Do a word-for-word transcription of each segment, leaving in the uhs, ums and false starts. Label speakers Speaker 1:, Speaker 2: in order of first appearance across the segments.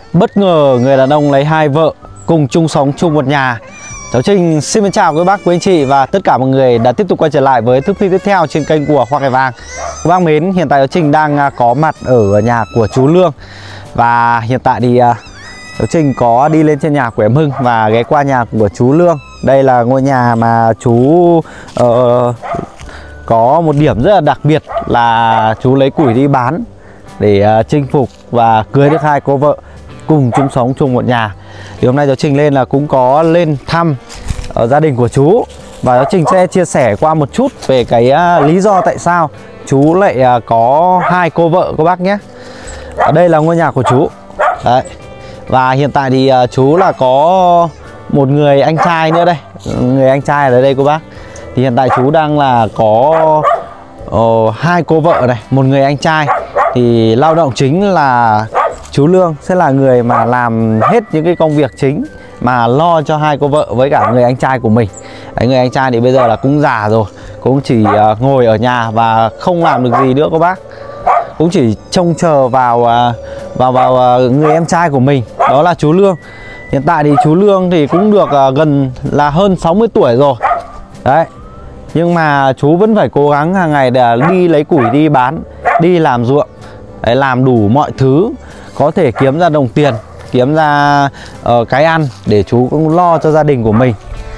Speaker 1: Bất ngờ người đàn ông lấy hai vợ cùng chung sống chung một nhà. Cháu Trình xin chào quý bác, quý anh chị và tất cả mọi người đã tiếp tục quay trở lại với thước phim tiếp theo trên kênh của Hoa Cải Vàng. Các bác mến, hiện tại cháu Trình đang có mặt ở nhà của chú Lương. Và hiện tại thì cháu Trình có đi lên trên nhà của em Hưng và ghé qua nhà của chú Lương. Đây là ngôi nhà mà chú uh, có một điểm rất là đặc biệt là chú lấy củi đi bán để uh, chinh phục và cưới được hai cô vợ cùng chung sống chung một nhà. Thì hôm nay cháu Trình lên là cũng có lên thăm ở gia đình của chú và cháu Trình sẽ chia sẻ qua một chút về cái uh, lý do tại sao chú lại uh, có hai cô vợ các bác nhé. Ở đây là ngôi nhà của chú. Đấy. Và hiện tại thì uh, chú là có một người anh trai nữa đây, người anh trai ở đây cô bác. Thì hiện tại chú đang là có uh, hai cô vợ này, một người anh trai. Thì lao động chính là chú Lương sẽ là người mà làm hết những cái công việc chính mà lo cho hai cô vợ với cả người anh trai của mình. Đấy, người anh trai thì bây giờ là cũng già rồi, cũng chỉ uh, ngồi ở nhà và không làm được gì nữa cô bác, cũng chỉ trông chờ vào uh, vào vào uh, người em trai của mình, đó là chú Lương. Hiện tại thì chú Lương thì cũng được uh, gần là hơn sáu mươi tuổi rồi. Đấy. Nhưng mà chú vẫn phải cố gắng hàng ngày để đi lấy củi đi bán, đi làm ruộng. Đấy, làm đủ mọi thứ có thể kiếm ra đồng tiền, kiếm ra uh, cái ăn để chú cũng lo cho gia đình của mình.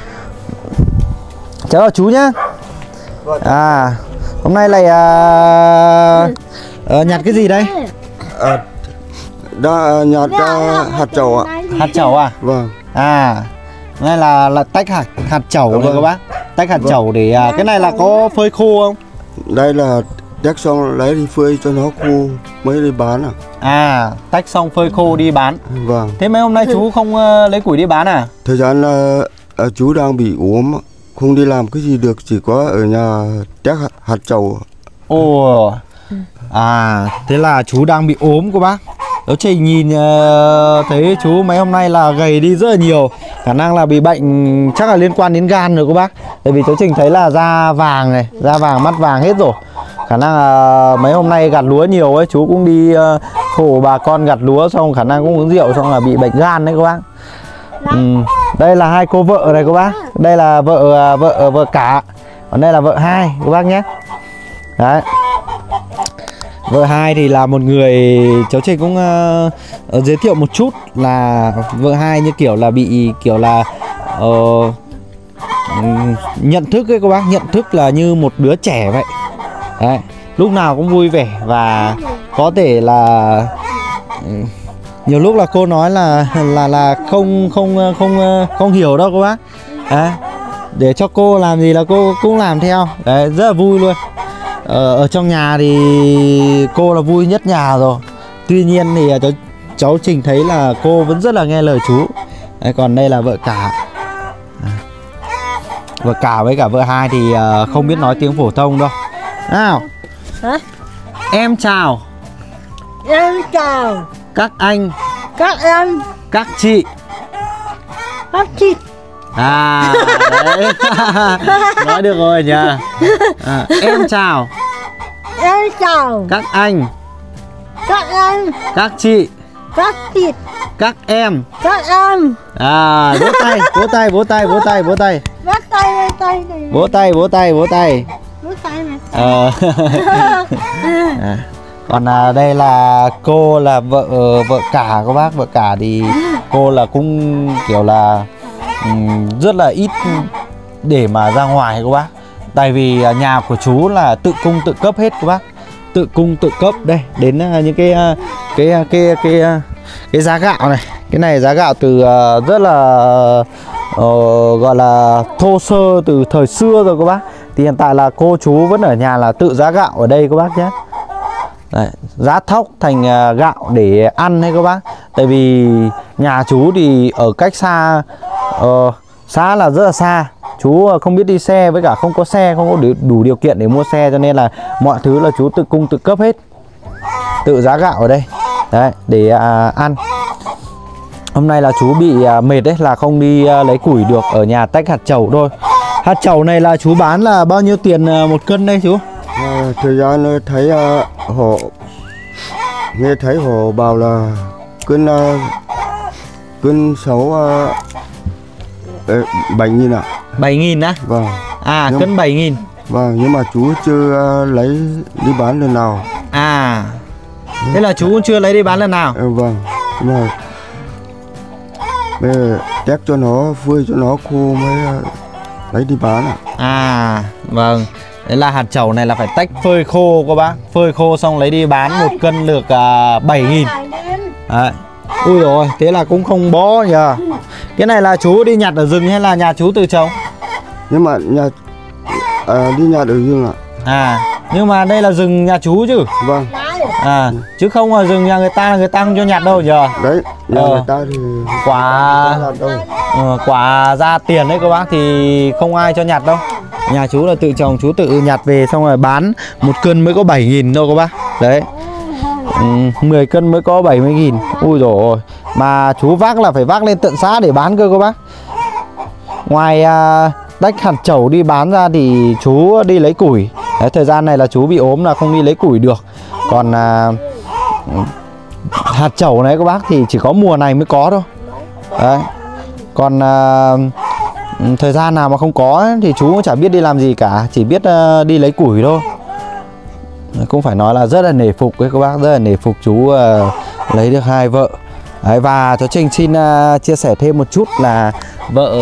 Speaker 1: Chào chú nhá. À, hôm nay lại uh, uh, nhặt cái gì đây?
Speaker 2: À, đã nhặt uh, hạt trầu ạ.
Speaker 1: Hạt trầu à?
Speaker 2: Vâng.
Speaker 1: À, đây là là tách hạt hạt trầu
Speaker 2: vâng.
Speaker 1: đây các bác. Tách hạt
Speaker 2: vâng.
Speaker 1: trầu để uh, cái này là có phơi khô không?
Speaker 2: Đây là tách xong lấy đi phơi cho nó khô mới đi bán à?
Speaker 1: À, tách xong phơi khô đi bán.
Speaker 2: Vâng.
Speaker 1: Thế mấy hôm nay chú không uh, lấy củi đi bán à?
Speaker 2: Thời gian là uh, chú đang bị ốm, không đi làm cái gì được, chỉ có ở nhà tách hạt, hạt trầu.
Speaker 1: Ồ. À, thế là chú đang bị ốm cô bác. Cháu Trình nhìn uh, thấy chú mấy hôm nay là gầy đi rất là nhiều. Khả năng là bị bệnh chắc là liên quan đến gan rồi cô bác. Tại vì cháu Trình thấy là da vàng này, da vàng mắt vàng hết rồi. Khả năng là mấy hôm nay gặt lúa nhiều ấy, chú cũng đi uh, khổ bà con gặt lúa xong khả năng cũng uống rượu xong là bị bệnh gan đấy cô bác. Ừ. Đây là hai cô vợ này cô bác. Đây là vợ vợ vợ cả. Còn đây là vợ hai cô bác nhé. Đấy. Vợ hai thì là một người cháu Trình cũng uh, giới thiệu một chút là vợ hai như kiểu là bị kiểu là uh, nhận thức ấy cô bác, nhận thức là như một đứa trẻ vậy. Đấy, lúc nào cũng vui vẻ và có thể là uh, nhiều lúc là cô nói là là là không không không không hiểu đâu cô bác. Đấy, để cho cô làm gì là cô cũng làm theo. Đấy, rất là vui luôn. Ở, ở trong nhà thì cô là vui nhất nhà rồi. Tuy nhiên thì cháu, cháu Trình thấy là cô vẫn rất là nghe lời chú. Đấy, còn đây là vợ cả. Vợ cả với cả vợ hai thì uh, không biết nói tiếng phổ thông đâu. Nào.
Speaker 3: Hả?
Speaker 1: Em chào.
Speaker 3: Em chào
Speaker 1: các anh,
Speaker 3: các em,
Speaker 1: các chị.
Speaker 3: các chị.
Speaker 1: À, đấy. Nói được rồi nhỉ. À, em chào.
Speaker 3: Em chào
Speaker 1: các anh,
Speaker 3: các em,
Speaker 1: các chị,
Speaker 3: các chị,
Speaker 1: các em.
Speaker 3: các em.
Speaker 1: À, vỗ tay, vỗ tay, vỗ tay, vỗ tay, vỗ tay.
Speaker 3: Bắt tay, bắt tay này.
Speaker 1: Vỗ tay, vỗ tay, vỗ tay.
Speaker 3: Vỗ tay này.
Speaker 1: Ờ. À. Còn à, đây là cô là vợ vợ cả các bác. Vợ cả thì cô là cũng kiểu là um, rất là ít để mà ra ngoài các bác. Tại vì à, nhà của chú là tự cung tự cấp hết các bác. Tự cung tự cấp. Đây, đến uh, những cái, uh, cái cái cái cái, uh, cái giá gạo này. Cái này giá gạo từ uh, rất là uh, gọi là thô sơ từ thời xưa rồi các bác. Thì hiện tại là cô chú vẫn ở nhà là tự giá gạo ở đây các bác nhé. Đấy, giá thóc thành uh, gạo để ăn hay các bác. Tại vì nhà chú thì ở cách xa, uh, xã là rất là xa. Chú không biết đi xe với cả không có xe, không có đủ điều kiện để mua xe, cho nên là mọi thứ là chú tự cung tự cấp hết. Tự giá gạo ở đây. Đấy, để uh, ăn. Hôm nay là chú bị uh, mệt đấy, là không đi uh, lấy củi được, ở nhà tách hạt trầu thôi. Hạt trầu này là chú bán là bao nhiêu tiền uh, một cân đây chú?
Speaker 2: À, thời gian thấy uh, họ nghe thấy họ bảo là cân uh, cân sáu uh, bảy nghìn ạ.
Speaker 1: bảy nghìn á?
Speaker 2: Vâng.
Speaker 1: À,
Speaker 2: nhưng,
Speaker 1: cân bảy nghìn.
Speaker 2: Vâng, nhưng mà chú chưa uh, lấy đi bán lần nào.
Speaker 1: À, thế là chú cũng chưa lấy đi bán lần nào?
Speaker 2: Ừ, vâng, nhưng mà bây giờ tét cho nó phơi cho nó khô mới uh, lấy đi bán ạ.
Speaker 1: À, vâng. Đấy là hạt chẩu này là phải tách phơi khô các bác. Phơi khô xong lấy đi bán một cân được uh, bảy nghìn. Đấy. Ui rồi, thế là cũng không bó nhờ. Cái này là chú đi nhặt ở rừng hay là nhà chú tự trồng?
Speaker 2: Nhưng mà nhà à, đi nhặt ở rừng ạ.
Speaker 1: À, nhưng mà đây là rừng nhà chú chứ?
Speaker 2: Vâng.
Speaker 1: À, chứ không ở rừng nhà người ta là người ta không cho nhặt đâu nhờ.
Speaker 2: Đấy, nhà
Speaker 1: ờ.
Speaker 2: người ta thì
Speaker 1: quả ờ, quả ra tiền đấy các bác thì không ai cho nhặt đâu. Nhà chú là tự trồng, chú tự nhặt về xong rồi bán một cân mới có bảy nghìn đâu các bác. Đấy. Ừ, mười cân mới có bảy mươi nghìn. Ui dồi ôi. Mà chú vác là phải vác lên tận xã để bán cơ các bác. Ngoài à, tách hạt chẩu đi bán ra thì chú đi lấy củi. Đấy, thời gian này là chú bị ốm là không đi lấy củi được. Còn à, hạt chẩu này các bác thì chỉ có mùa này mới có thôi. Đấy. Còn à, thời gian nào mà không có ấy, thì chú cũng chả biết đi làm gì cả. Chỉ biết à, đi lấy củi thôi. Cũng phải nói là rất là nể phục với các bác. Rất là nể phục chú uh, lấy được hai vợ. Đấy, và cháu Trinh xin uh, chia sẻ thêm một chút là vợ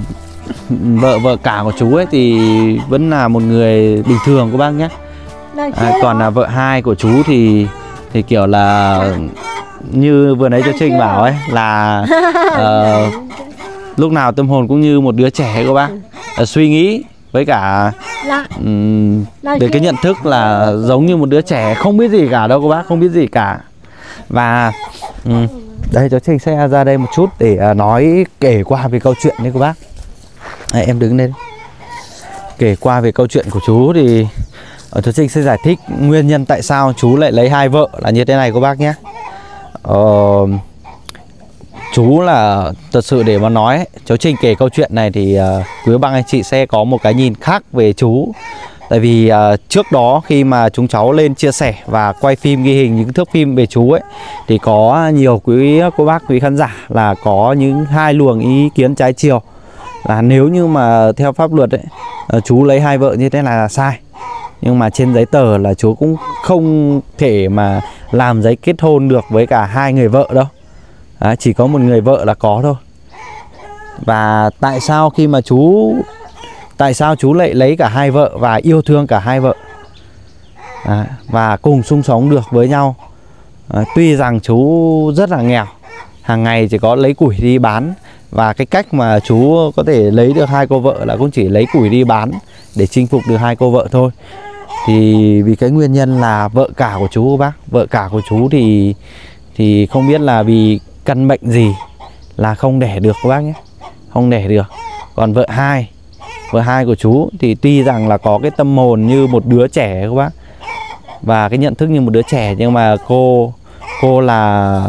Speaker 1: vợ vợ cả của chú ấy thì vẫn là một người bình thường các bác nhé. À, còn là vợ hai của chú thì thì kiểu là như vừa nãy cháu Trinh bảo ấy là uh, lúc nào tâm hồn cũng như một đứa trẻ các bác. Uh, suy nghĩ với cả um, về cái nhận thức là giống như một đứa trẻ, không biết gì cả đâu các bác, không biết gì cả. Và um, đây cháu Trinh sẽ ra đây một chút để uh, nói kể qua về câu chuyện đấy các bác. Đây, em đứng lên. Kể qua về câu chuyện của chú thì uh, cháu Trinh sẽ giải thích nguyên nhân tại sao chú lại lấy hai vợ là như thế này các bác nhé. uh, Chú là thật sự để mà nói ấy, cháu Trinh kể câu chuyện này thì uh, quý bác anh chị sẽ có một cái nhìn khác về chú. Tại vì uh, trước đó khi mà chúng cháu lên chia sẻ và quay phim ghi hình những thước phim về chú ấy thì có nhiều quý cô bác quý khán giả là có những hai luồng ý kiến trái chiều. Là nếu như mà theo pháp luật ấy, uh, chú lấy hai vợ như thế này là sai. Nhưng mà trên giấy tờ là chú cũng không thể mà làm giấy kết hôn được với cả hai người vợ đâu. Đấy, chỉ có một người vợ là có thôi. Và tại sao khi mà chú Tại sao chú lại lấy cả hai vợ và yêu thương cả hai vợ. Đấy, và cùng chung sống được với nhau. Đấy, tuy rằng chú rất là nghèo, hàng ngày chỉ có lấy củi đi bán. Và cái cách mà chú có thể lấy được hai cô vợ là cũng chỉ lấy củi đi bán để chinh phục được hai cô vợ thôi. Thì vì cái nguyên nhân là vợ cả của chú bác, vợ cả của chú thì Thì không biết là vì căn bệnh gì là không đẻ được các bác nhé. Không đẻ được. Còn vợ hai Vợ hai của chú thì tuy rằng là có cái tâm hồn như một đứa trẻ các bác, và cái nhận thức như một đứa trẻ, nhưng mà cô Cô là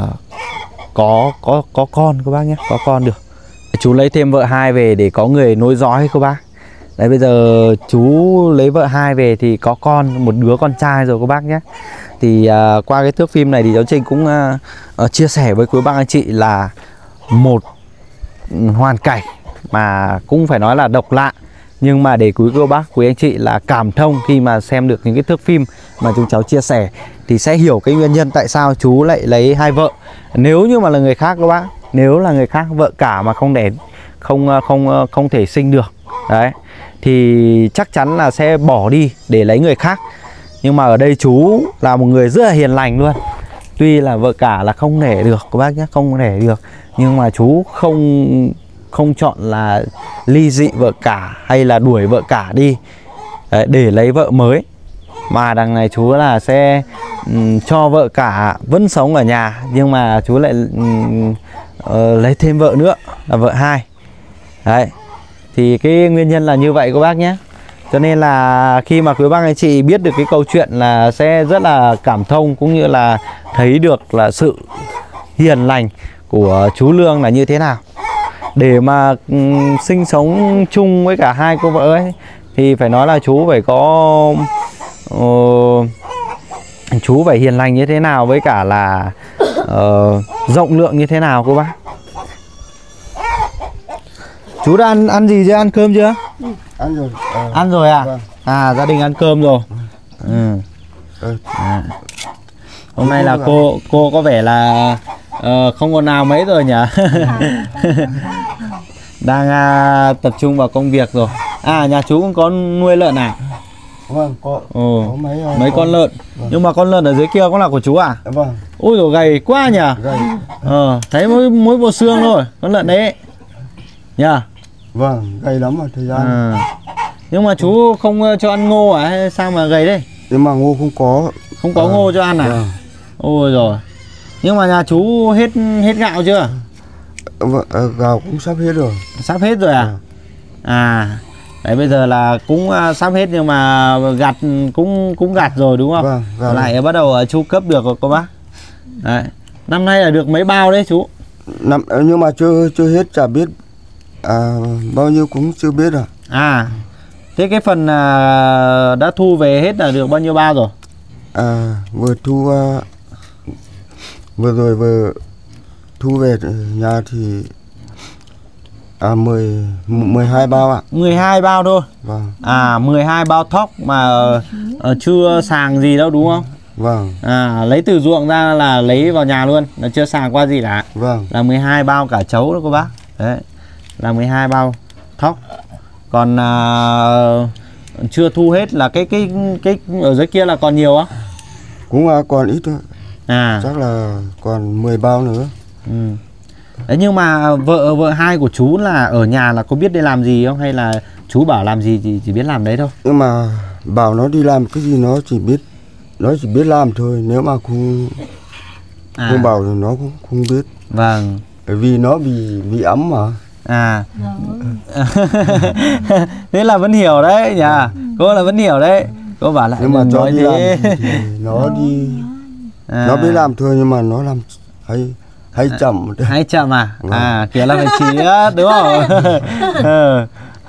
Speaker 1: Có có có con các bác nhé. Có con được. Chú lấy thêm vợ hai về để có người nối dõi các bác. Đấy, bây giờ chú lấy vợ hai về thì có con, một đứa con trai rồi các bác nhé. Thì uh, qua cái thước phim này thì cháu Trinh cũng uh, uh, chia sẻ với quý bác anh chị là một hoàn cảnh mà cũng phải nói là độc lạ, nhưng mà để quý cô bác, quý anh chị là cảm thông khi mà xem được những cái thước phim mà chúng cháu chia sẻ thì sẽ hiểu cái nguyên nhân tại sao chú lại lấy hai vợ. Nếu như mà là người khác các bác, nếu là người khác vợ cả mà không đẻ, không không không thể sinh được đấy, thì chắc chắn là sẽ bỏ đi để lấy người khác. Nhưng mà ở đây chú là một người rất là hiền lành luôn. Tuy là vợ cả là không đẻ được các bác nhé, không đẻ được, nhưng mà chú không không chọn là ly dị vợ cả hay là đuổi vợ cả đi đấy, để lấy vợ mới. Mà đằng này chú là sẽ um, cho vợ cả vẫn sống ở nhà, nhưng mà chú lại um, uh, lấy thêm vợ nữa là vợ hai. Đấy. Thì cái nguyên nhân là như vậy các bác nhé. Cho nên là khi mà quý bác anh chị biết được cái câu chuyện là sẽ rất là cảm thông, cũng như là thấy được là sự hiền lành của chú Lương là như thế nào. Để mà um, sinh sống chung với cả hai cô vợ ấy thì phải nói là chú phải có uh, chú phải hiền lành như thế nào, với cả là uh, rộng lượng như thế nào cô bác. Chú đã ăn ăn gì chưa? Ăn cơm chưa?
Speaker 2: Ăn rồi. À,
Speaker 1: Ăn rồi à?
Speaker 2: vâng.
Speaker 1: À, gia đình ăn cơm rồi. Ừ.
Speaker 2: Ừ.
Speaker 1: À. Hôm nay là cô cô có vẻ là uh, không còn nào mấy rồi nhỉ? Đang uh, tập trung vào công việc rồi. À, nhà chú cũng có nuôi lợn à?
Speaker 2: Vâng, có,
Speaker 1: Ồ,
Speaker 2: có mấy, uh,
Speaker 1: mấy con lợn.
Speaker 2: Vâng.
Speaker 1: Nhưng mà con lợn ở dưới kia cũng là của chú à?
Speaker 2: Vâng.
Speaker 1: Ui dồi, gầy quá nhỉ?
Speaker 2: Gầy.
Speaker 1: Ờ, thấy mỗi mỗi bộ xương thôi con lợn đấy nhỉ?
Speaker 2: Vâng, gầy lắm rồi thời gian.
Speaker 1: À. Nhưng mà chú không cho ăn ngô à hay sao mà gầy đấy?
Speaker 2: Nhưng mà ngô không có.
Speaker 1: Không có
Speaker 2: à,
Speaker 1: ngô cho ăn à?
Speaker 2: Vâng.
Speaker 1: Ôi rồi. Nhưng mà nhà chú hết hết gạo chưa?
Speaker 2: Vâng, à, gạo cũng sắp hết rồi.
Speaker 1: Sắp hết rồi à?
Speaker 2: Vâng.
Speaker 1: À. Đấy bây giờ là cũng uh, sắp hết nhưng mà gặt cũng cũng gặt rồi đúng không?
Speaker 2: Vâng, gạo
Speaker 1: lại
Speaker 2: rồi.
Speaker 1: bắt đầu uh, chu cấp được rồi cô bác. Đấy. Năm nay là được mấy bao đấy chú?
Speaker 2: Năm, nhưng mà chưa chưa hết, chả biết à, bao nhiêu cũng chưa biết à.
Speaker 1: À. Thế cái phần uh, đã thu về hết là được bao nhiêu bao rồi?
Speaker 2: À, vừa thu uh, vừa rồi vừa thu về nhà thì à mười mười hai bao ạ.
Speaker 1: mười hai bao thôi.
Speaker 2: Vâng.
Speaker 1: À, mười hai bao thóc mà uh, chưa sàng gì đâu đúng không?
Speaker 2: Vâng.
Speaker 1: À, lấy từ ruộng ra là lấy vào nhà luôn, là chưa sàng qua gì cả.
Speaker 2: Vâng.
Speaker 1: Là mười hai bao cả chấu đó cô bác. Đấy. Là mười hai bao thóc. Còn uh, chưa thu hết là cái cái cái ở dưới kia là còn nhiều á?
Speaker 2: Cũng à, còn ít thôi.
Speaker 1: À.
Speaker 2: Chắc là còn mười bao nữa.
Speaker 1: Ừ. Đấy, nhưng mà vợ vợ hai của chú là ở nhà là có biết đi làm gì không, hay là chú bảo làm gì thì chỉ biết làm đấy thôi?
Speaker 2: Nhưng mà bảo nó đi làm cái gì nó chỉ biết nó chỉ biết làm thôi, nếu mà không
Speaker 1: À.
Speaker 2: không bảo thì nó cũng không biết.
Speaker 1: Vâng.
Speaker 2: Bởi vì nó bị bị ấm mà.
Speaker 1: À. Thế là vẫn hiểu đấy nhỉ? Cô là vẫn hiểu đấy. Cô bảo lại
Speaker 2: Nhưng mà cho
Speaker 1: nói
Speaker 2: đi
Speaker 1: thế.
Speaker 2: làm thì nó đi
Speaker 1: À.
Speaker 2: nó biết làm thôi, nhưng mà nó làm hay hay chậm một tí.
Speaker 1: Hay chậm à?
Speaker 2: Vâng.
Speaker 1: À, kiểu là phải chỉ đúng không? Ừ.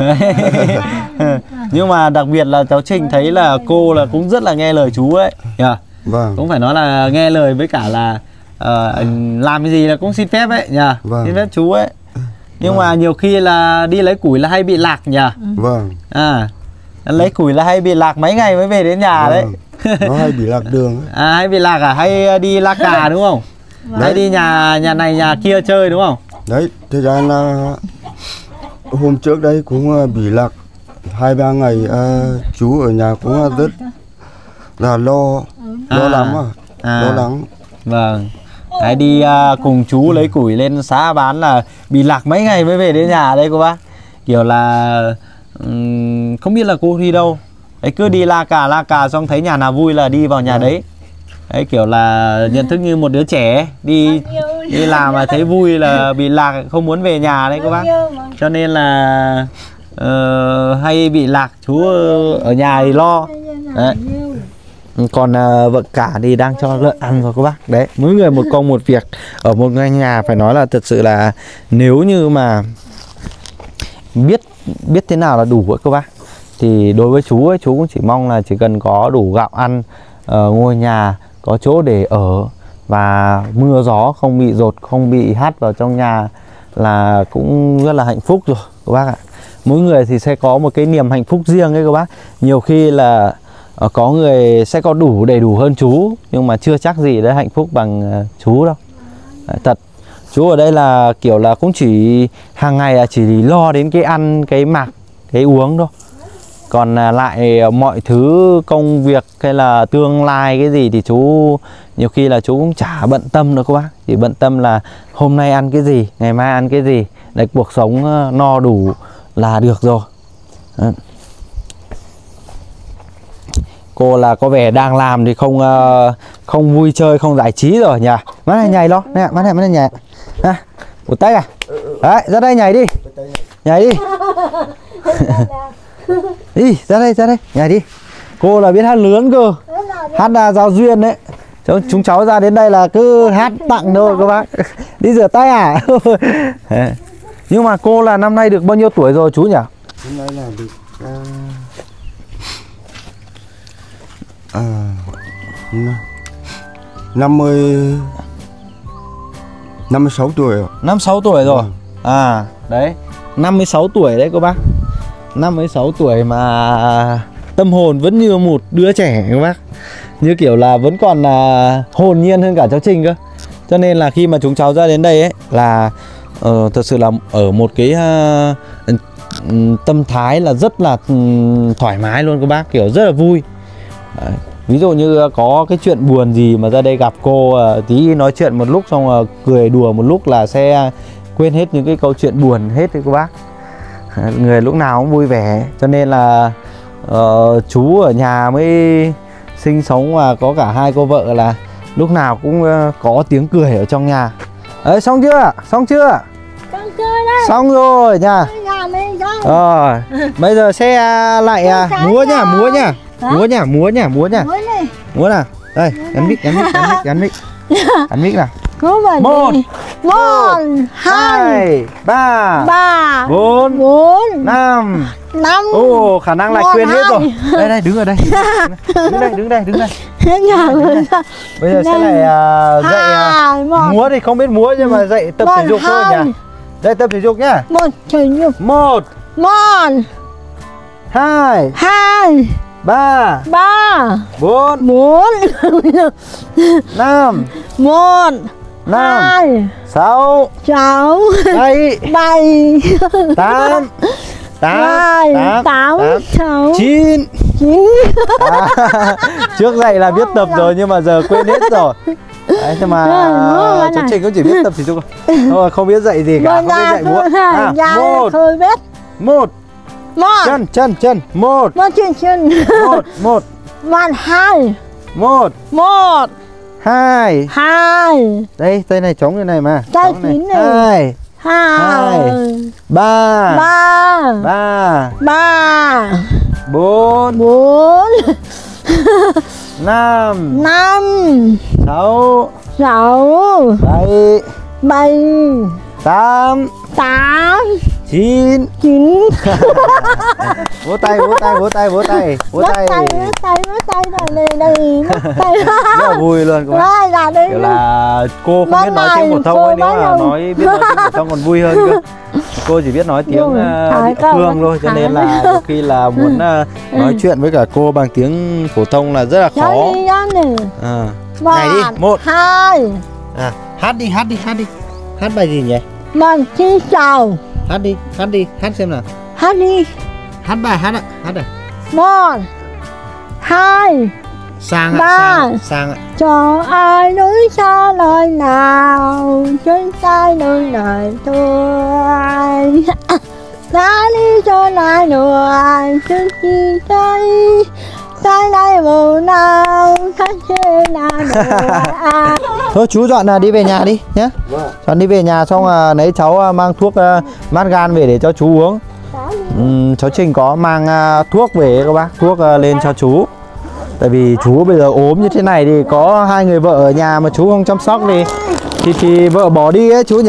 Speaker 1: Nhưng mà đặc biệt là cháu Trình thấy là cô là cũng rất là nghe lời chú ấy nhỉ?
Speaker 2: Vâng.
Speaker 1: Cũng phải nói là nghe lời, với cả là uh, làm cái gì là cũng xin phép ấy nhỉ?
Speaker 2: Vâng.
Speaker 1: Xin phép chú ấy. Nhưng
Speaker 2: Vâng.
Speaker 1: mà nhiều khi là đi lấy củi là hay bị lạc nhỉ?
Speaker 2: Vâng.
Speaker 1: À, lấy củi là hay bị lạc mấy ngày mới về đến nhà
Speaker 2: Vâng.
Speaker 1: đấy.
Speaker 2: Nó hay bị lạc đường ấy.
Speaker 1: À, hay bị lạc à? Hay đi lạc cà đúng không? Hay đi nhà nhà này nhà kia chơi đúng không?
Speaker 2: Đấy, thời gian là hôm trước đấy cũng bị lạc hai ba ngày. À, chú ở nhà cũng rất là lo lo
Speaker 1: À.
Speaker 2: lắm à.
Speaker 1: À.
Speaker 2: Lo lắng.
Speaker 1: Vâng. Đấy, đi uh, cùng chú lấy củi lên xã bán là bị lạc mấy ngày mới về đến nhà đây cô bác. Kiểu là um, không biết là cô đi đâu. Đấy, cứ đi la cà la cà xong thấy nhà nào vui là đi vào nhà đấy. Đấy, kiểu là nhận thức như một đứa trẻ ấy. Đi đi làm mà thấy vui là bị lạc, không muốn về nhà đấy cô bác. Cho nên là uh, hay bị lạc, chú ở nhà thì lo. Đấy. Còn uh, vợ cả thì đang cho lợn ăn rồi các bác. Đấy, mỗi người một công một việc. Ở một ngôi nhà phải nói là thật sự là nếu như mà biết biết thế nào là đủ ấy các bác, thì đối với chú ấy, chú cũng chỉ mong là chỉ cần có đủ gạo ăn, uh, ngôi nhà có chỗ để ở, và mưa gió không bị dột, không bị hắt vào trong nhà là cũng rất là hạnh phúc rồi các bác ạ. Mỗi người thì sẽ có một cái niềm hạnh phúc riêng ấy các bác. Nhiều khi là uh, có người sẽ có đủ đầy đủ hơn chú, nhưng mà chưa chắc gì đã hạnh phúc bằng uh, chú đâu. Đấy, thật. Chú ở đây là kiểu là cũng chỉ hàng ngày là chỉ lo đến cái ăn, cái mặc, cái uống thôi. Còn lại mọi thứ công việc hay là tương lai cái gì thì chú nhiều khi là chú cũng chả bận tâm đâu các bác. Chỉ bận tâm là hôm nay ăn cái gì, ngày mai ăn cái gì. Để cuộc sống no đủ là được rồi. Đấy. Cô là có vẻ đang làm thì không không vui chơi, không giải trí rồi nhỉ. Má này nhảy lo, nè, má này, má này nhảy. À, một tay à? Đấy, ra đây nhảy đi. Nhảy đi. Đi, ra đây, ra đây, nhảy đi. Cô là biết hát lướn cơ. Hát là giao duyên đấy. Chúng cháu ra đến đây là cứ hát tặng thôi các bác. Đi rửa tay à? Nhưng mà cô là năm nay được bao nhiêu tuổi rồi chú nhỉ?
Speaker 2: Hôm nay là được uh, uh, năm mươi năm mươi sáu tuổi rồi.
Speaker 1: Năm sáu tuổi rồi.
Speaker 2: Ừ.
Speaker 1: À, đấy. năm mươi sáu tuổi đấy cô bác. Năm mươi sáu tuổi mà tâm hồn vẫn như một đứa trẻ các bác. Như kiểu là vẫn còn là hồn nhiên hơn cả cháu Trinh cơ. Cho nên là khi mà chúng cháu ra đến đây ấy là uh, thật sự là ở một cái uh, tâm thái là rất là um, thoải mái luôn các bác, kiểu rất là vui. Đấy. Ví dụ như có cái chuyện buồn gì mà ra đây gặp cô uh, tí nói chuyện một lúc xong uh, cười đùa một lúc là sẽ quên hết những cái câu chuyện buồn hết đấy các bác. Người lúc nào cũng vui vẻ. Cho nên là uh, chú ở nhà mới sinh sống và có cả hai cô vợ là lúc nào cũng uh, có tiếng cười ở trong nhà. Ấy xong chưa? Xong chưa?
Speaker 3: Con chơi đây.
Speaker 1: Xong rồi nha.
Speaker 3: Nhà mình rồi.
Speaker 1: Rồi, bây giờ sẽ lại uh, múa nhá, múa nhá.
Speaker 3: Hả?
Speaker 1: Múa nhá, múa nhá, múa nhá.
Speaker 3: Múa này.
Speaker 1: Múa nào. Đây, gắn mic, gắn mic, gắn mic, gắn mic. Gắn mic nào.
Speaker 3: Múa vào
Speaker 1: Một,
Speaker 3: đi. Một, hai,
Speaker 1: hai, ba,
Speaker 3: ba,
Speaker 1: bốn,
Speaker 3: bốn,
Speaker 1: năm.
Speaker 3: năm.
Speaker 1: Ồ, khả năng lại
Speaker 3: Một,
Speaker 1: quên hết
Speaker 3: hai.
Speaker 1: rồi. Đây đây, đứng ở đây. Đứng đây, đứng đây, đứng đây.
Speaker 3: Nhà mình rồi.
Speaker 1: Bây giờ sẽ
Speaker 3: Năm,
Speaker 1: lại uh, dạy
Speaker 3: hai, một.
Speaker 1: uh, múa thì không biết múa nhưng mà dạy tập thể
Speaker 3: Một,
Speaker 1: dục thôi
Speaker 3: hai.
Speaker 1: nhỉ. Dạy tập thể dục nhá.
Speaker 3: Một, thể dục.
Speaker 1: Một,
Speaker 3: Một,
Speaker 1: hai,
Speaker 3: hai,
Speaker 1: ba,
Speaker 3: ba,
Speaker 1: bốn,
Speaker 3: bốn,
Speaker 1: năm,
Speaker 3: một,
Speaker 1: năm,
Speaker 3: hai,
Speaker 1: sáu,
Speaker 3: sáu,
Speaker 1: bảy,
Speaker 3: bảy,
Speaker 1: tám, tám,
Speaker 3: bảy,
Speaker 1: tám,
Speaker 3: tám, sáu,
Speaker 1: chín.
Speaker 3: chín.
Speaker 1: À, trước dạy là biết tập rồi nhưng mà giờ quên hết rồi. Đấy, nhưng mà
Speaker 3: Rồi,
Speaker 1: cháu
Speaker 3: này.
Speaker 1: Trình cũng chỉ biết tập thể dục thôi, không biết dạy gì cả, không biết dạy múa. À, một,
Speaker 3: Khơi biết.
Speaker 1: một,
Speaker 3: Một,
Speaker 1: chân, chân, chân, một,
Speaker 3: một chân chân.
Speaker 1: một, một,
Speaker 3: Một, hai,
Speaker 1: một,
Speaker 3: một,
Speaker 1: hai.
Speaker 3: hai,
Speaker 1: Đây, tay này chống như này mà.
Speaker 3: Tay
Speaker 1: Chống này.
Speaker 3: chín này.
Speaker 1: Hai,
Speaker 3: hai,
Speaker 1: ba,
Speaker 3: ba,
Speaker 1: ba,
Speaker 3: ba,
Speaker 1: bốn,
Speaker 3: bốn,
Speaker 1: năm,
Speaker 3: năm,
Speaker 1: sáu,
Speaker 3: sáu,
Speaker 1: bảy,
Speaker 3: bảy,
Speaker 1: tám,
Speaker 3: tám,
Speaker 1: chín.
Speaker 3: chín.
Speaker 1: Vỗ tay, vỗ tay, vỗ tay, vỗ tay, vỗ
Speaker 3: Bắt
Speaker 1: tay.
Speaker 3: tay, bắt tay, bắt tay vào đây, đây, bắt tay.
Speaker 1: Rất là vui luôn các bác.
Speaker 3: Đây là đây.
Speaker 1: Kiểu là cô không
Speaker 3: Ban
Speaker 1: biết nói tiếng
Speaker 3: ngày
Speaker 1: phổ thông
Speaker 3: cô
Speaker 1: ấy, nếu
Speaker 3: bán
Speaker 1: mà
Speaker 3: đâu.
Speaker 1: nói biết nói tiếng phổ thông còn vui hơn cơ. Cô chỉ biết nói tiếng
Speaker 3: Rồi,
Speaker 1: uh,
Speaker 3: thải
Speaker 1: địa
Speaker 3: câu
Speaker 1: phương thôi, cho
Speaker 3: thải.
Speaker 1: nên là đôi khi là muốn uh, nói chuyện với cả cô bằng tiếng phổ thông là rất là khó.
Speaker 3: Cháu đi ra này.
Speaker 1: À.
Speaker 3: Một,
Speaker 1: Này đi, một.
Speaker 3: hai,
Speaker 1: À, hát đi, hát đi, hát đi. Hát bài gì nhỉ?
Speaker 3: một, xin chào.
Speaker 1: Hát đi, hát đi, hát xem nào.
Speaker 3: Hát đi.
Speaker 1: Hát bài, hát ạ, hát ạ.
Speaker 3: Một, hai,
Speaker 1: Sang ạ,
Speaker 3: ba.
Speaker 1: sang, sang ạ.
Speaker 3: cho ai nói xa lời nào trên tay nơi này thôi. Đã đi cho lại người trên chi tay tay này màu nào tháng trên là đồ.
Speaker 1: Thôi chú dọn là đi về nhà đi nhé. Dọn đi về nhà xong là lấy cháu uh, mang thuốc uh, mát gan về để cho chú uống. Uhm, cháu Trình có mang uh, thuốc về các bác, thuốc uh, lên cho chú. Tại vì chú bây giờ ốm như thế này thì có hai người vợ ở nhà mà chú không chăm sóc thì thì, thì vợ bỏ đi ấy chú nhỉ.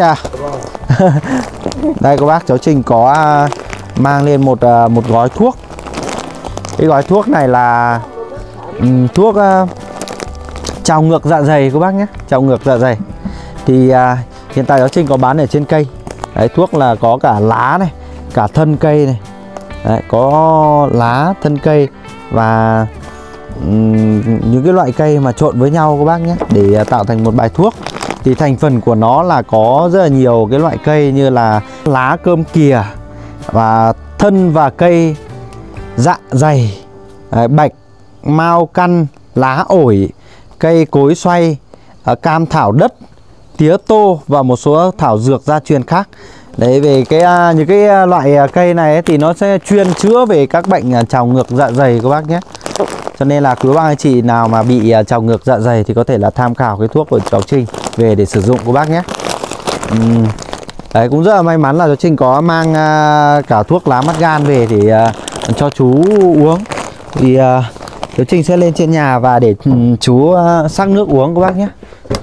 Speaker 1: Đây các bác, cháu Trình có uh, mang lên một uh, một gói thuốc. Cái gói thuốc này là um, thuốc uh, trào ngược dạ dày các bác nhé, trào ngược dạ dày. Thì uh, hiện tại cháu Trình có bán ở trên cây. Đấy, thuốc là có cả lá này, cả thân cây này. Đấy, có lá, thân cây và um, những cái loại cây mà trộn với nhau các bác nhé, để uh, tạo thành một bài thuốc. Thì thành phần của nó là có rất là nhiều cái loại cây như là lá cơm kìa và thân và cây dạ dày, đấy, bạch mao căn, lá ổi, cây cối xoay, uh, cam thảo đất, tía tô và một số thảo dược gia truyền khác. Đấy, về cái uh, những cái loại cây này ấy, thì nó sẽ chuyên chữa về các bệnh uh, trào ngược dạ dày các bác nhé. Cho nên là quý bác anh chị nào mà bị uh, trào ngược dạ dày thì có thể là tham khảo cái thuốc của cháu Trình về để sử dụng các bác nhé. uhm. Đấy, cũng rất là may mắn là cháu Trình có mang uh, cả thuốc lá mắt gan về để uh, cho chú uống. Thì uh, cháu Trình sẽ lên trên nhà và để um, chú uh, sắc nước uống các bác nhé.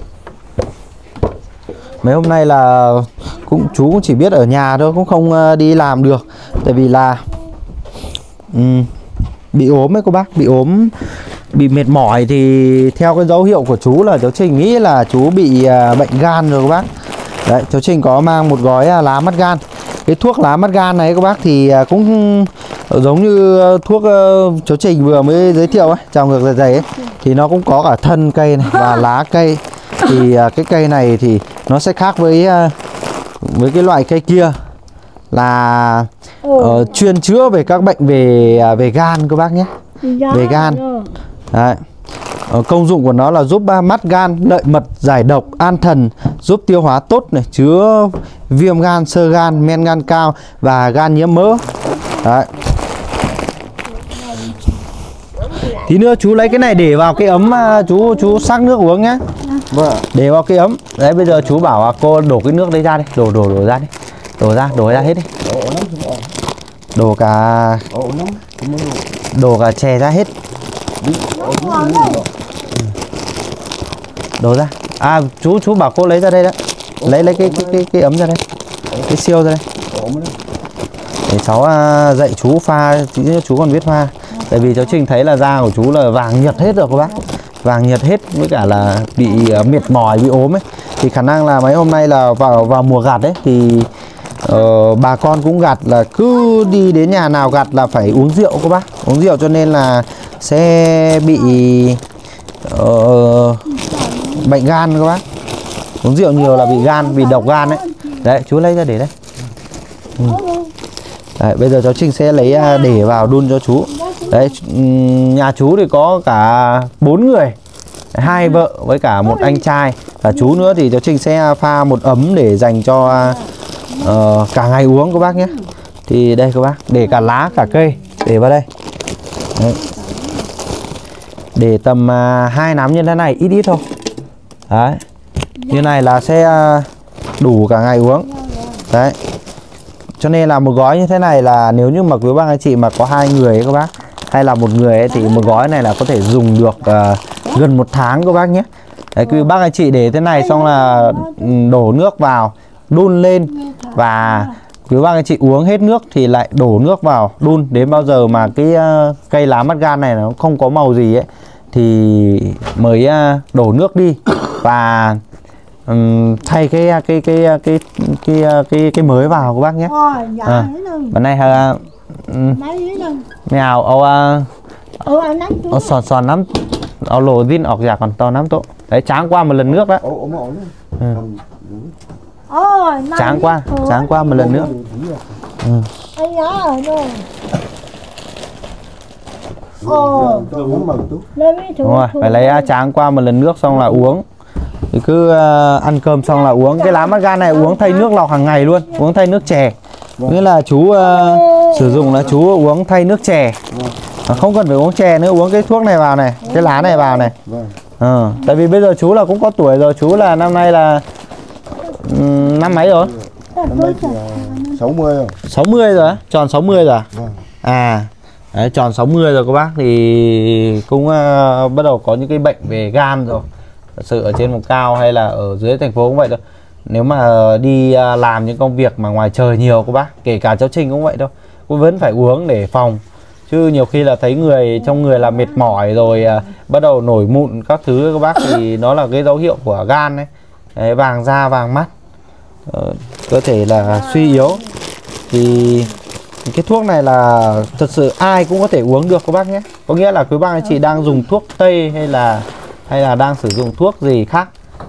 Speaker 1: Mấy hôm nay là cũng chú cũng chỉ biết ở nhà thôi, cũng không uh, đi làm được. Tại vì là um, bị ốm ấy các bác, bị ốm, bị mệt mỏi. Thì theo cái dấu hiệu của chú là cháu Trình nghĩ là chú bị uh, bệnh gan rồi các bác. Đấy, cháu Trình có mang một gói uh, lá mắt gan. cái thuốc lá mắt gan này các bác thì cũng giống như thuốc cháu Trình vừa mới giới thiệu ấy, trào ngược dạ dày ấy, thì nó cũng có cả thân cây này và lá cây. Thì cái cây này thì nó sẽ khác với với cái loại cây kia là uh, chuyên chữa về các bệnh về về gan các bác nhé, về gan. Đấy. Uh, công dụng của nó là giúp mắt gan, lợi mật, giải độc, an thần, giúp tiêu hóa tốt này, chứa viêm gan, xơ gan, men gan cao và gan nhiễm mỡ. Đấy. Tí nữa chú lấy cái này để vào cái ấm, chú chú sắc nước uống nhé.
Speaker 2: Vâng.
Speaker 1: Để vào cái ấm. Đấy, bây giờ chú bảo cô đổ cái nước đấy ra đi, đổ đổ đổ ra đi, đổ ra, đổ ra hết đi. Đổ cả đổ cả chè ra hết. Đổ ra. À chú chú bảo cô lấy ra đây đấy. Lấy lấy cái cái cái, cái ấm ra đây. Cái siêu ra đây. Để cháu dạy chú pha, tí nữa chú còn biết pha. Tại vì cháu Trình thấy là da của chú là vàng nhật hết rồi các bác. Vàng nhật hết, với cả là bị mệt mỏi, bị ốm ấy. Thì khả năng là mấy hôm nay là vào vào mùa gặt ấy thì uh, bà con cũng gặt là cứ đi đến nhà nào gặt là phải uống rượu các bác. Uống rượu cho nên là sẽ bị uh, bệnh gan các bác. Uống rượu nhiều là bị gan, bị độc gan đấy. Đấy, chú lấy ra để đây. Ừ. Đấy, bây giờ cháu Trình sẽ lấy để vào đun cho chú. Đấy, nhà chú thì có cả bốn người, hai vợ với cả một anh trai và chú nữa, thì cháu Trình sẽ pha một ấm để dành cho uh, cả ngày uống các bác nhé. Thì đây các bác, để cả lá cả cây để vào đây. Đấy. Để tầm uh, hai nắm như thế này, ít ít thôi. Đấy, như này là sẽ uh, đủ cả ngày uống. Đấy, cho nên là một gói như thế này là nếu như mà quý bác anh chị mà có hai người ấy các bác, hay là một người ấy, thì một gói này là có thể dùng được uh, gần một tháng các bác nhé. Đấy, quý bác anh chị để thế này xong là đổ nước vào, đun lên, và quý bác anh chị uống hết nước thì lại đổ nước vào đun. Đến bao giờ mà cái uh, cây lá mắt gan này nó không có màu gì ấy thì mới uh, đổ nước đi và um, thay cái cái cái cái cái cái cái, cái mới vào các bác nhé. À, bữa nay uh, mèo ô ô sòn sòn lắm, ô lồ zin ọc giả còn to lắm tổ. Đấy, tráng qua một lần nước đó. Ừ. Tráng qua, tráng qua một lần nữa. Ừ. Đúng rồi, phải lấy tráng qua một lần nước xong là uống. Thì cứ uh, ăn cơm xong là uống. Cái lá mắt gan này uống thay nước lọc hàng ngày luôn, uống thay nước chè. Nghĩa là chú uh, sử dụng là chú uống thay nước chè, à, không cần phải uống chè nữa, uống cái thuốc này vào này, cái lá này vào này. À, tại vì bây giờ chú là cũng có tuổi rồi, chú là năm nay là um, năm mấy rồi?
Speaker 2: sáu mươi rồi.
Speaker 1: sáu mươi rồi á? Tròn sáu mươi rồi à? À, đấy, tròn sáu mươi rồi các bác, thì cũng uh, bắt đầu có những cái bệnh về gan rồi. Thật sự ở trên vùng cao hay là ở dưới thành phố cũng vậy thôi. Nếu mà đi làm những công việc mà ngoài trời nhiều các bác, kể cả cháu Trình cũng vậy thôi, cũng vẫn phải uống để phòng. Chứ nhiều khi là thấy người trong người là mệt mỏi rồi à, bắt đầu nổi mụn các thứ các bác, thì nó là cái dấu hiệu của gan đấy. Đấy, vàng da vàng mắt, ờ, cơ thể là suy yếu. Thì cái thuốc này là thật sự ai cũng có thể uống được các bác nhé. Có nghĩa là quý bác anh chị đang dùng thuốc tây hay là hay là đang sử dụng thuốc gì khác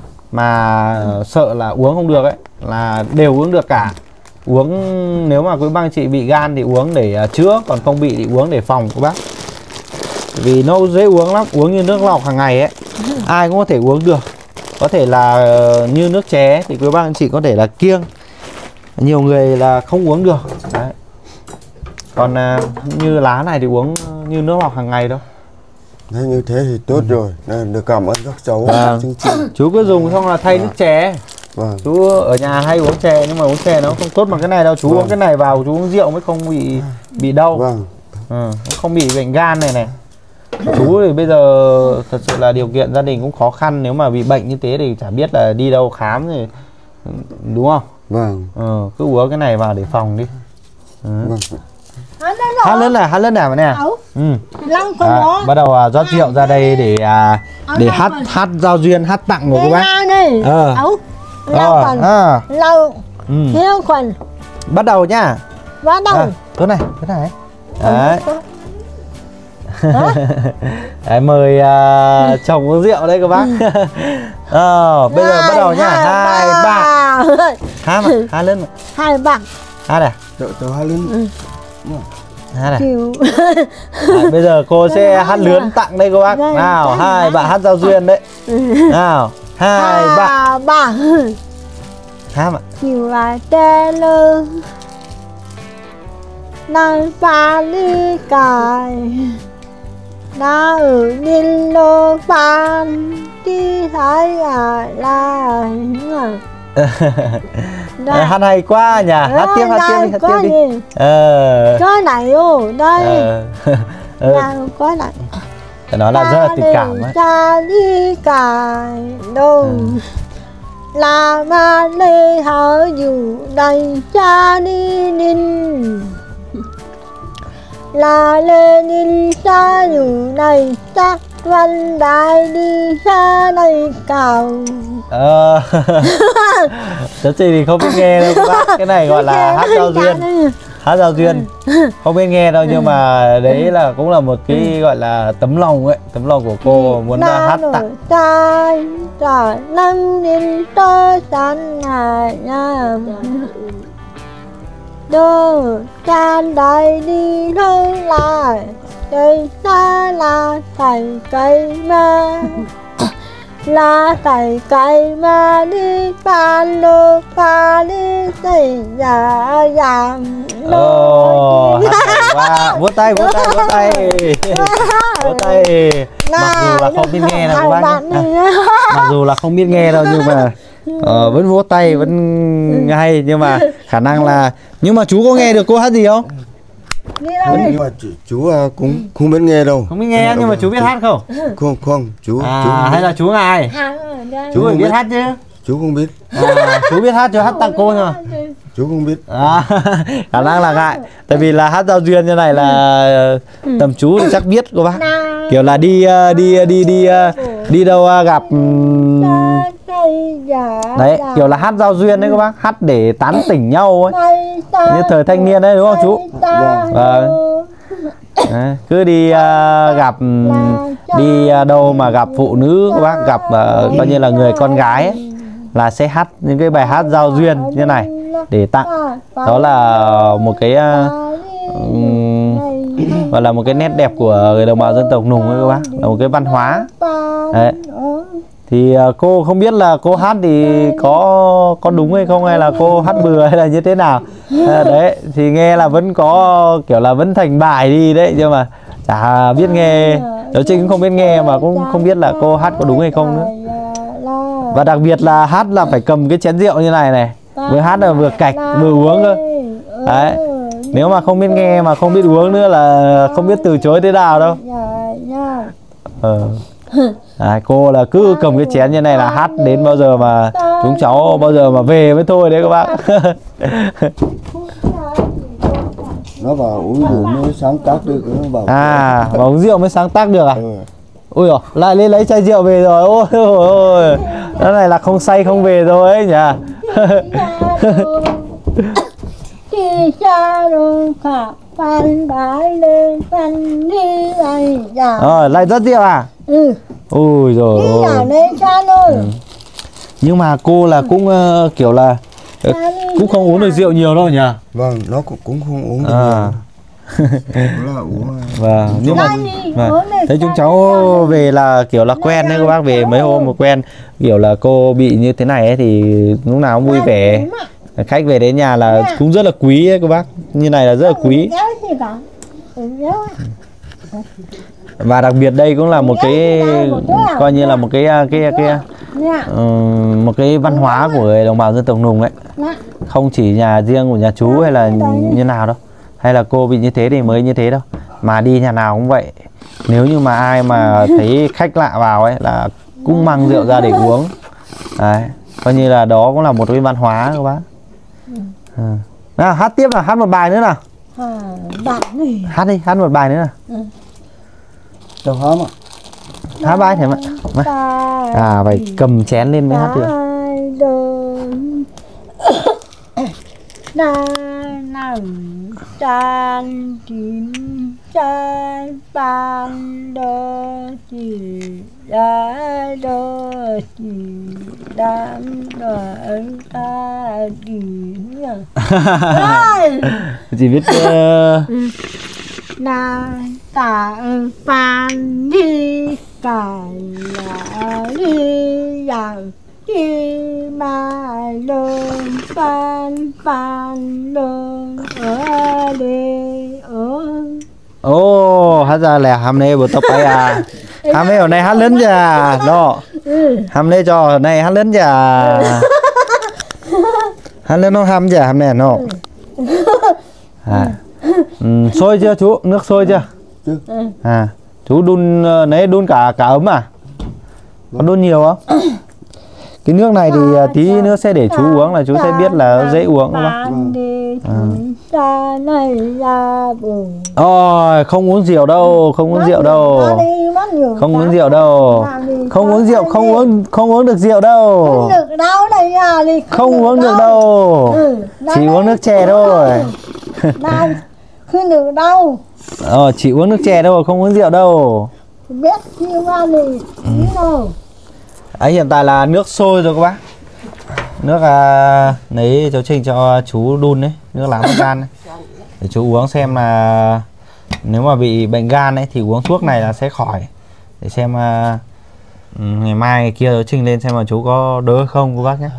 Speaker 1: mà sợ là uống không được ấy, là đều uống được cả. Uống nếu mà quý bác anh chị bị gan thì uống để uh, chữa, còn không bị thì uống để phòng các bác. Vì nó dễ uống lắm, uống như nước lọc hàng ngày ấy, ai cũng có thể uống được. Có thể là uh, như nước chè thì quý bác anh chị có thể là kiêng, nhiều người là không uống được. Đấy. Còn uh, như lá này thì uống như nước lọc hàng ngày đâu.
Speaker 2: Thế như thế thì tốt ừ. rồi, nên được cảm ơn các cháu.
Speaker 1: À, chú cứ dùng xong là thay à. nước chè.
Speaker 2: Vâng.
Speaker 1: Chú ở nhà hay uống chè nhưng mà uống chè nó không tốt bằng cái này đâu. Chú vâng. uống cái này vào chú uống rượu mới không bị bị đau.
Speaker 2: Vâng.
Speaker 1: Ừ, không bị bệnh gan này này. Chú thì bây giờ thật sự là điều kiện gia đình cũng khó khăn, nếu mà bị bệnh như thế thì chả biết là đi đâu khám thì đúng không?
Speaker 2: Vâng.
Speaker 1: Ừ, cứ uống cái này vào để phòng đi. Ừ.
Speaker 2: Vâng.
Speaker 1: Hát lên là hát lên nào mà nè. Ừ. À, bắt đầu à, rót rượu ra đây để à, để hát hát giao duyên, hát tặng của các bác.
Speaker 3: Ờ.
Speaker 1: Ờ. À.
Speaker 3: Lâu, thiếu khuẩn.
Speaker 1: Bắt đầu nhá.
Speaker 3: Bắt đầu.
Speaker 1: À, Tuấn này, Tuấn này. Đấy. Đấy, mời uh, chồng uống rượu đây các bác. Ờ, bây giờ bắt đầu nhá. Hai ba. Hai mà, hai lên.
Speaker 3: Hai ba.
Speaker 2: Hai này. Tớ tớ hai lên.
Speaker 3: Ừ.
Speaker 1: Hát này. Đấy, bây giờ cô sẽ hát lướn tặng đây các bác. Nào, hai bạn hát giao duyên đấy. Nào, hai ba.
Speaker 3: Ba.
Speaker 1: Hát mà.
Speaker 3: Chiều là tê lơ. Nàng pha ly cài. Na ở nhìn lô phan. Đi thái à lại.
Speaker 1: À, hát hay quá nhỉ. Hát tiếp, hát tiếp đi, hát tiếp đi. Ờ.
Speaker 3: Cái này ô, đây.
Speaker 1: Ờ.
Speaker 3: Nào, cái này.
Speaker 1: Phải nói là rất là tình cảm ấy.
Speaker 3: Cha đi cài đâu. Là mà lê hở dù đầy cha đi ninh. Là lê ninh cha dù đầy chắc văn đại đi xa đây cầu.
Speaker 1: Ờ. Cháu chị thì không biết nghe đâu các bác. Cái này gọi là hát giao duyên. Hát giao duyên. Không biết nghe đâu nhưng mà đấy là cũng là một cái gọi là tấm lòng ấy. Tấm lòng của cô muốn hát tặng.
Speaker 3: Trai trời lăng nhìn tơ sẵn ngài nha. Đô chan đại đi thôi lại. Cây xa là thành cây ma. Là thầy cây mà đi phan lô pha đi xây giả giảm
Speaker 1: Ồ, hát hay quá. Vỗ tay, vỗ tay, vỗ tay. Vỗ tay. Mặc dù là không biết nghe đâu các bác. Mặc dù là không biết nghe đâu nhưng mà ờ, vẫn vỗ tay, vẫn hay. Nhưng mà khả năng là... Nhưng mà chú có nghe được cô hát gì không?
Speaker 2: Nhưng mà chú, chú à, cũng không biết nghe đâu.
Speaker 1: Không biết nghe nhưng mà chú biết hát không?
Speaker 2: Không, không, chú,
Speaker 1: À,
Speaker 2: chú không
Speaker 1: hay
Speaker 2: biết.
Speaker 1: là chú ngài? Chú phải biết hát chứ.
Speaker 2: Chú không biết.
Speaker 1: À, chú biết hát, chú hát tặng cô mà.
Speaker 2: Chú không biết.
Speaker 1: À, khả năng là ngại. Tại vì là hát giao duyên như này là tầm chú thì chắc biết cô bác. Kiểu là đi đi đi đi đi đâu gặp đấy, kiểu là hát giao duyên đấy các bác, hát để tán tỉnh nhau ấy. Như thời thanh niên đấy đúng không chú? Vâng. Đấy, cứ đi uh, gặp đi uh, đâu mà gặp phụ nữ các bác, gặp uh, coi như là người con gái ấy, là sẽ hát những cái bài hát giao duyên như này để tặng. Đó là một cái uh, um, gọi là một cái nét đẹp của người đồng bào dân tộc Nùng ấy các bác, là một cái văn hóa. Đấy. Thì uh, cô không biết là cô hát thì có có đúng hay không, hay là cô hát bừa hay là như thế nào. À, đấy thì nghe là vẫn có kiểu là vẫn thành bài đi đấy, nhưng mà chả biết nghe. Đấu Trinh cũng không biết nghe mà cũng không biết là cô hát có đúng hay không nữa. Và đặc biệt là hát là phải cầm cái chén rượu như này này, vừa hát là vừa cạch vừa uống cơ. Đấy, nếu mà không biết nghe mà không biết uống nữa là không biết từ chối thế nào đâu. Ờ. À, cô là cứ cầm cái chén như này là hát đến bao giờ mà chúng cháu bao giờ mà về mới thôi đấy các bác.
Speaker 2: Nó vào uống rượu mới sáng tác được, nó bảo.
Speaker 1: À, vào uống rượu mới sáng tác được à?
Speaker 2: Ừ.
Speaker 1: Ui dồi, lại lên lấy chai rượu về rồi. Ôi ôi ôi, cái này là không say không về rồi ấy nhỉ. Rồi, lại rất rượu à?
Speaker 3: Ừ.
Speaker 1: Ui rồi. Ừ. Nhưng mà cô là cũng uh, kiểu là uh, cũng không uống được rượu nhiều đâu nhỉ?
Speaker 2: Vâng, nó cũng cũng không uống được.
Speaker 1: À.
Speaker 2: Là uống.
Speaker 1: Vâng, nhưng mà vâng. Thấy chúng cháu về là kiểu là quen đấy các bác, về mấy hôm mà quen, kiểu là cô bị như thế này ấy thì lúc nào cũng vui vẻ. Khách về đến nhà là cũng rất là quý ấy các bác, như này là rất là quý. Và đặc biệt đây cũng là một cái coi như là một cái cái cái uh, một cái văn hóa của người đồng bào dân tộc Nùng ấy, không chỉ nhà riêng của nhà chú hay là như nào đâu, hay là cô bị như thế thì mới như thế đâu, mà đi nhà nào cũng vậy. Nếu như mà ai mà thấy khách lạ vào ấy là cũng mang rượu ra để uống. Đấy, coi như là đó cũng là một cái văn hóa các bác. À. Nào, hát tiếp nào, hát một bài nữa nào. Hát đi, hát một bài nữa nào.
Speaker 2: Đâu hả mà?
Speaker 1: Hát bài thế mà. À, phải cầm chén lên mới hát được.
Speaker 3: na nằm tràn chim tràn ban đô chỉ đã đô chỉ đám đợi ta đi
Speaker 1: Chị biết uh...
Speaker 3: na ta ban đi cả là đi rằng đi mà luôn ban ban luôn ở đây ở
Speaker 1: Ồ, hát ra là ham nê bộ tập ấy à. Ham nê ở này hát lớn chà. Đó. Ham nê cho ở này hát lớn chà. Hát lớn nó ham chà, ham nè nó. À. Ừ, sôi chưa chú? Nước sôi chưa?
Speaker 2: Chưa.
Speaker 1: À, chú đun nấy đun cả cả ấm à? Có đun nhiều không? Cái nước này thì tí nữa sẽ để chú uống là chú sẽ biết là dễ uống đúng không? Ôi, không uống rượu đâu, không uống rượu đâu. Không uống rượu đâu. Không uống rượu, không uống không uống được rượu đâu. Không uống được đâu. Chỉ uống nước chè thôi.
Speaker 3: Không được đâu.
Speaker 1: Ờ, chỉ uống nước chè đâu, không uống rượu đâu.
Speaker 3: Biết như ba gì đâu.
Speaker 1: Ấy hiện tại là nước sôi rồi các bác. Nước à, lấy cháu Trinh cho chú đun đấy, nước lá mắt gan đấy. Để chú uống xem là nếu mà bị bệnh gan ấy thì uống thuốc này là sẽ khỏi. Để xem à, ngày mai ngày kia cháu Trinh lên xem mà chú có đỡ không các bác nhé.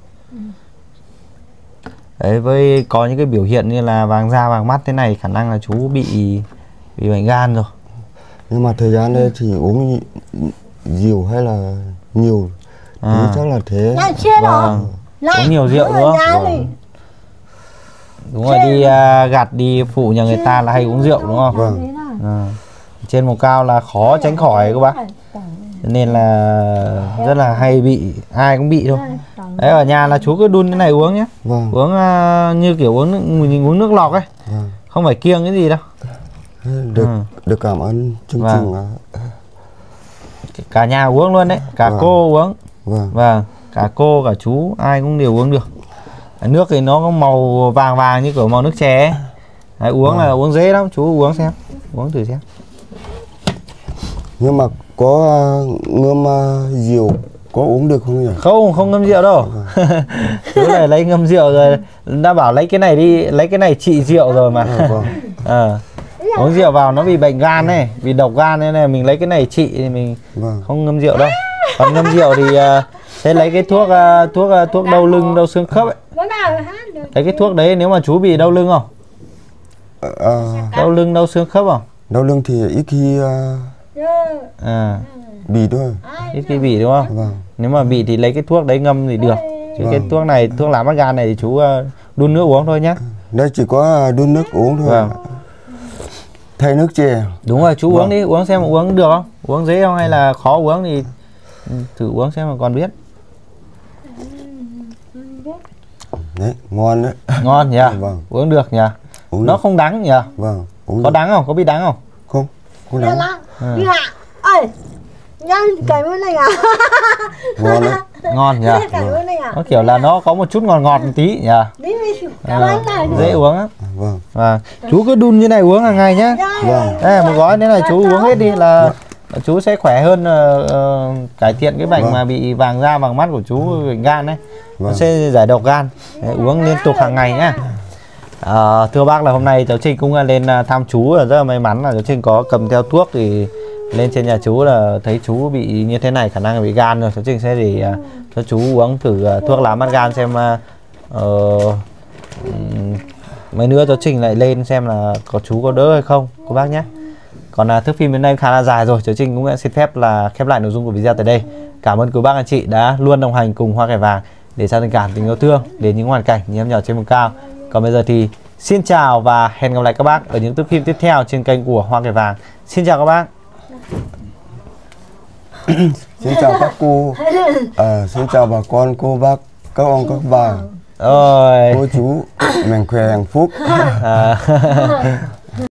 Speaker 1: Đấy, với có những cái biểu hiện như là vàng da vàng mắt thế này khả năng là chú bị bị bệnh gan rồi.
Speaker 2: Nhưng mà thời gian đây thì uống rượu hay là nhiều à. Thì chắc là thế.
Speaker 1: Vâng. Uống nhiều rượu nữa. Vâng. Đúng rồi, đi uh, gạt đi phụ nhà người ta là hay uống rượu đúng không?
Speaker 2: Vâng.
Speaker 1: À. Trên màu cao là khó tránh khỏi các bác. Nên là rất là hay bị, ai cũng bị thôi. Đấy, ở nhà là chú cứ đun cái này uống nhé.
Speaker 2: Vâng.
Speaker 1: Uống uh, như kiểu uống nước, mình uống nước lọc ấy.
Speaker 2: Vâng.
Speaker 1: Không phải kiêng cái gì đâu.
Speaker 2: Được,
Speaker 1: ừ.
Speaker 2: được cảm ơn chương
Speaker 1: vâng.
Speaker 2: trình.
Speaker 1: Cả nhà uống luôn đấy, cả vâng. cô uống.
Speaker 2: Vâng.
Speaker 1: Vâng, cả cô cả chú ai cũng đều uống được. Nước thì nó có màu vàng vàng như kiểu màu nước chè ấy. Đấy, uống vâng. là uống dễ lắm, chú uống xem, uống thử xem.
Speaker 2: Nhưng mà có uh, ngâm uh, rượu có uống được không nhỉ?
Speaker 1: Không, không ngâm rượu đâu. Vâng. Chú này lấy ngâm rượu rồi, đã bảo lấy cái này đi, lấy cái này trị rượu rồi mà. À, vâng. À, uống rượu vào nó bị bệnh gan này, bị độc gan này, này mình lấy cái này trị thì mình vâng. không ngâm rượu đâu. Còn ngâm rượu thì uh, sẽ lấy cái thuốc uh, thuốc uh, thuốc đau lưng, đau xương khớp ấy. Lấy cái thuốc đấy nếu mà chú bị đau lưng không?
Speaker 2: À,
Speaker 1: đau lưng, đau xương khớp không?
Speaker 2: Đau lưng thì ít khi uh,
Speaker 1: à.
Speaker 2: bị thôi.
Speaker 1: Ít khi bị đúng không?
Speaker 2: Vâng.
Speaker 1: Nếu mà bị thì lấy cái thuốc đấy ngâm thì được. Chứ vâng. cái thuốc này, thuốc lá mắt gan này thì chú uh, đun nước uống thôi nhé.
Speaker 2: Đây chỉ có đun nước uống thôi. Vâng. Thay nước chè.
Speaker 1: Đúng rồi, chú
Speaker 2: vâng.
Speaker 1: uống đi, uống xem uống được không? Uống dễ không hay là khó uống thì thử uống xem mà còn biết.
Speaker 2: Đấy, ngon đấy.
Speaker 1: Ngon nhỉ? Vâng. Uống được nhỉ? Uống nó được. Không đắng nhỉ?
Speaker 2: Vâng. Uống
Speaker 1: có
Speaker 2: được.
Speaker 1: Đắng không? Có bị đắng không?
Speaker 2: Không, không đắng.
Speaker 3: À. Ơi, nhăn cái món này à?
Speaker 2: Ngon đấy.
Speaker 1: Ngon nhỉ? Nó kiểu là nó có một chút ngọt ngọt một tí nhỉ? À, dễ uống á.
Speaker 2: Vâng.
Speaker 1: À, chú cứ đun như này uống hàng ngày nhá.
Speaker 2: Vâng.
Speaker 1: Đây, một gói thế này chú uống hết đi là vâng. chú sẽ khỏe hơn, uh, uh, cải thiện cái bệnh vâng. mà bị vàng da vàng mắt của chú, bệnh gan đấy. Vâng. Nó sẽ giải độc gan. Đấy, uống liên tục hàng ngày nhá. À, thưa bác là hôm nay cháu Trinh cũng lên thăm chú, là rất là may mắn là cháu Trinh có cầm theo thuốc thì lên trên nhà chú là thấy chú bị như thế này, khả năng là bị gan rồi. Cháu Trinh sẽ để uh, cho chú uống thử uh, thuốc lá mắt gan xem uh, uh, mấy nữa cháu Trinh lại lên xem là có chú có đỡ hay không cô bác nhé. Còn uh, thước phim đến đây khá là dài rồi, cháu Trinh cũng xin phép là khép lại nội dung của video tại đây. Cảm ơn quý bác anh chị đã luôn đồng hành cùng Hoa Cải Vàng để trao tình cảm, tình yêu thương đến những hoàn cảnh như em nhỏ trên vùng cao. Còn bây giờ thì xin chào và hẹn gặp lại các bác ở những thước phim tiếp theo trên kênh của Hoa Cải Vàng. Xin chào các bác.
Speaker 2: Xin chào các cô, à, xin chào bà con, cô bác, các ông các bà,
Speaker 1: ơi
Speaker 2: cô chú, mạnh khỏe hạnh phúc.
Speaker 1: À.